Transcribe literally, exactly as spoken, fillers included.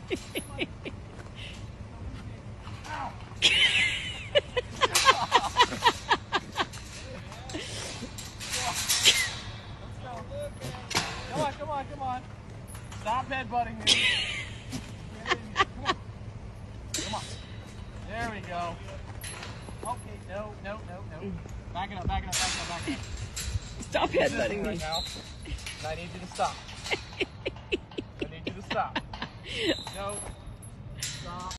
Come on, come on, come on. Stop headbutting me. Come on. Come on. There we go. Okay, no, no, no, no. Back it up, back it up, back it up, back it up. Stop headbutting me. Right now. I need you to stop. I need you to stop. No. Stop.